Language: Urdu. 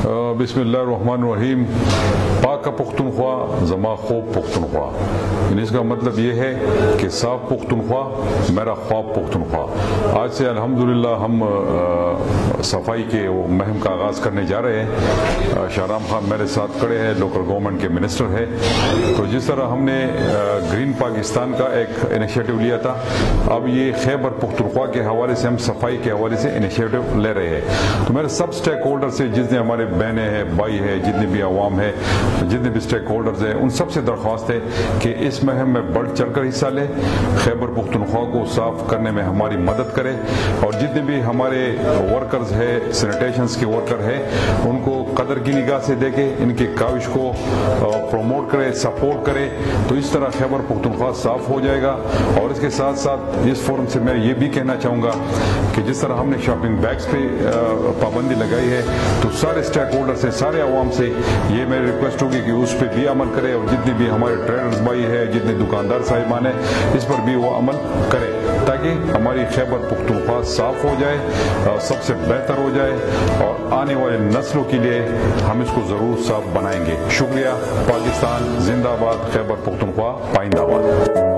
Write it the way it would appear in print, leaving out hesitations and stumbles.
بسم اللہ الرحمن الرحیم. پاک پختونخوا زما خوب پختونخوا. یعنی اس کا مطلب یہ ہے کہ صاف پختونخوا میرا خواب پختونخوا. آج سے الحمدللہ ہم صفائی کے وہ مہم کا آغاز کرنے جا رہے ہیں. شاہرام خان میرے ساتھ کھڑے ہیں, لوکل گورنمنٹ کے منسٹر ہے. تو جس طرح ہم نے گرین پاکستان کا ایک انیشیٹو لیا تھا, اب یہ خیبر پختونخوا کے حوالے سے ہم صفائی کے حوالے سے انیشیٹو لے رہے ہیں. تو میرے سب سٹیک ہولڈر سے, جتنے ہمارے بہنیں ہیں, بھائی ہیں, جتنے بھی عوام ہیں, جتنے بھی سٹیک ہولڈرز ہیں, ان سب سے درخواست ہے کہ اس مہم میں بڑھ چڑھ کر حصہ لے, خیبر پختونخوا کو صاف کرنے میں ہماری مدد کرے, اور جتنے بھی ہمارے ورکرز ہیں, سینیٹیشنز کے ورکر ہیں, ان کو قدر کی نگاہ سے دیکھے, ان کی کاوش کو پروموٹ کرے, سپورٹ کرے. تو اس طرح خیبر پختونخوا صاف ہو جائے گا. اور اس کے ساتھ ساتھ اس فورم سے میں یہ بھی کہنا چاہوں گا کہ جس طرح ہم نے شاپنگ بیگز پہ پابندی لگائی ہے, تو سارے سٹیک ہولڈر سے, سارے عوام سے یہ میری ریکویسٹ ہوگی کہ اس پہ بھی عمل کرے, اور جتنے بھی ہمارے ٹریڈرز بھائی ہیں, جتنے دکاندار صاحبان ہیں, اس پر بھی وہ عمل کرے, تاکہ ہماری خیبر پختونخوا صاف ہو جائے, سب سے بہتر ہو جائے, اور آنے والے نسلوں کے لیے ہم اس کو ضرور صاف بنائیں گے. شکریہ. پاکستان زندہ باد. خیبر پختونخوا پائندہ باد.